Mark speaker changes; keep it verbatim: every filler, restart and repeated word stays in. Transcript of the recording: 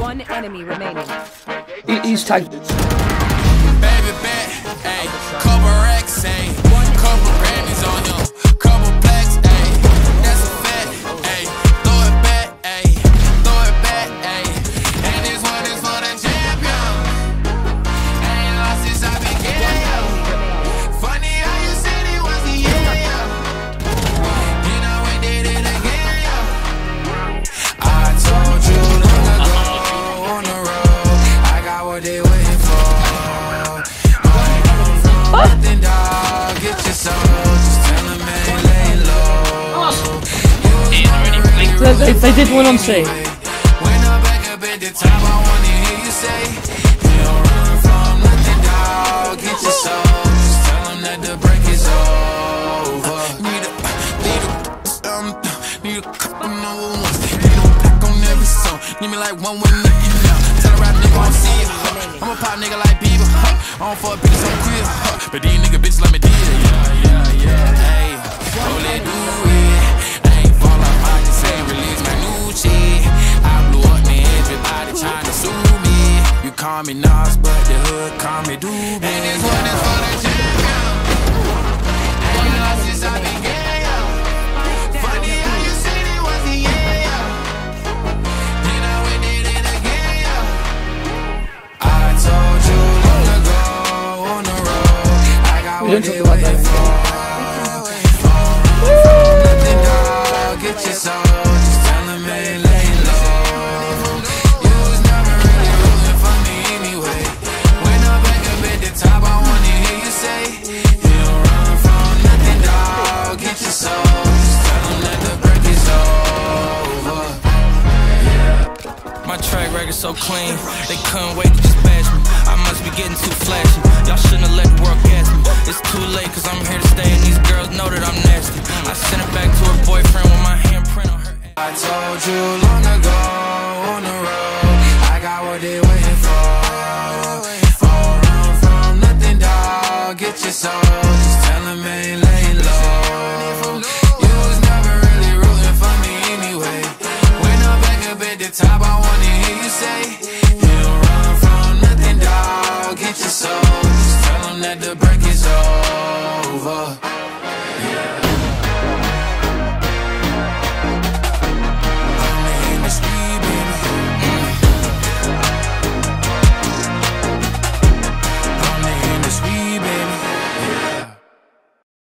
Speaker 1: One enemy remaining.
Speaker 2: He, he's tagged.
Speaker 3: Baby bet, ayy, couple racks, ayy, couple Grammys on him, couple blacks, ayy, that's a fact, ayy, throw it back, ayy, throw it back, ayy, and this one is for the champion. Ain't lost since I began. Funny how you said it was the year. You know we did it again. I told you long ago on the road, I got what they waiting for. Nothing, dog. Get your soul. Just tell them, man, lay low.
Speaker 2: They, they did one on C.
Speaker 3: When I'm back up at the top, I want to hear you say, you don't run from nothing, dog. Get your soul. Just tell them that the break is over. Need a, need a, um, need a couple number ones. Need no pack on every song. Need me like one with nothing now. Tell a rap nigga I don't see it. Huh. I'm a pop nigga like Bieber. Huh. I don't fuck bitches, I'm queer. Huh. But these nigga bitches like me did. Yeah, yeah, yeah. Hey, roll it, do it. I ain't fall off, I just say release my new shit. I blew up, man, everybody trying to sue me. You call me Nas, but the hood call me Doobie. And this one is for the champion. Ain't lost since I began. Funny how you said it was the year. Then I went did it again. I told you long ago on the road, I got what they waiting for. Nothing, dog. Get your soul. Just tell them, man, lay low. You was never really rooting for me anyway. When I'm back up at the top, I wanna hear you say, you don't run from nothing, dog. Get your soul. Just tell them that the break is over. My track record so clean, they couldn't wait to just bash me. I must be getting too flashy. Y'all shouldn't have let the world gas me. It's too late, cause I'm here to stay, and these girls know that I'm nasty. I sent it back to her boyfriend with my handprint on her. I told you.